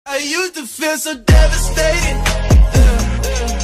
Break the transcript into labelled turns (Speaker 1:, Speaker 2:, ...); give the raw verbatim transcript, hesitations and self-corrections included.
Speaker 1: I used to feel so devastated. Uh, uh.